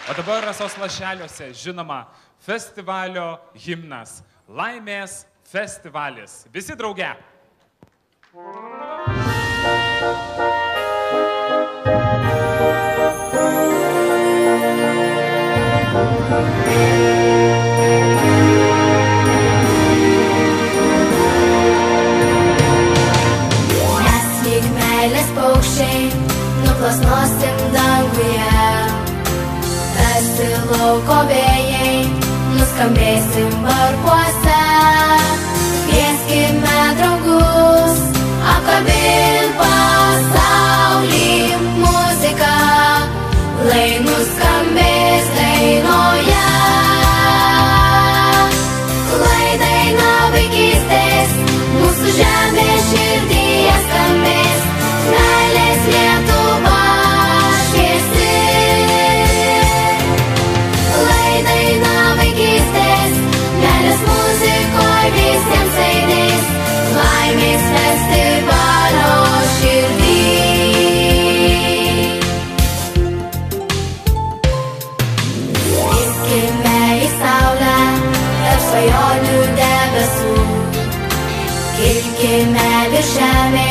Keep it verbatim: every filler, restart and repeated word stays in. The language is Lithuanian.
O dabar Rasos lašeliuose žinoma festivalio himnas. Laimės festivalis. Visi drauge. Mes lyg meilės paukščiai nuplasnosim danguje, tarsi lauko vėjai nuskambėsim varpuose. Kvieskime draugus, apkabint pasaulį muziką, lai nuskambės dainoje. Lai daina vaikystės mūsų žemės širdyje skambės, meilės Lietuva šviesi. Lai daina vaikystės, meilės muzikoj visiems aidės, laimės festivalio širdį. Kilkime į saulę tarp svajonių debesų, kilkime virš žemės.